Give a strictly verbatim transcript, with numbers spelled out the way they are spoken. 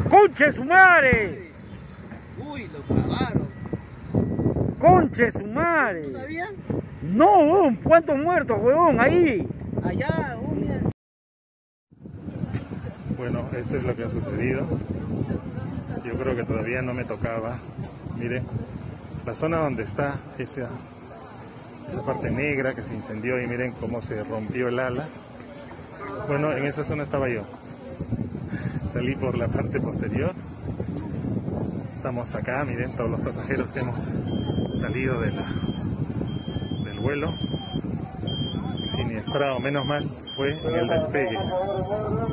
¡Conche su madre! Uy, lo clavaron. ¡Conche su madre! ¿No sabías? No, huevón, ¿cuántos muertos, huevón? Ahí. Allá, oh, mira. Bueno, esto es lo que ha sucedido. Yo creo que todavía no me tocaba. Miren, la zona donde está esa, esa parte negra que se incendió y miren cómo se rompió el ala. Bueno, en esa zona estaba yo. Salí por la parte posterior. Estamos acá, miren todos los pasajeros que hemos salido de la, del vuelo. Siniestrado, menos mal, fue en el despegue.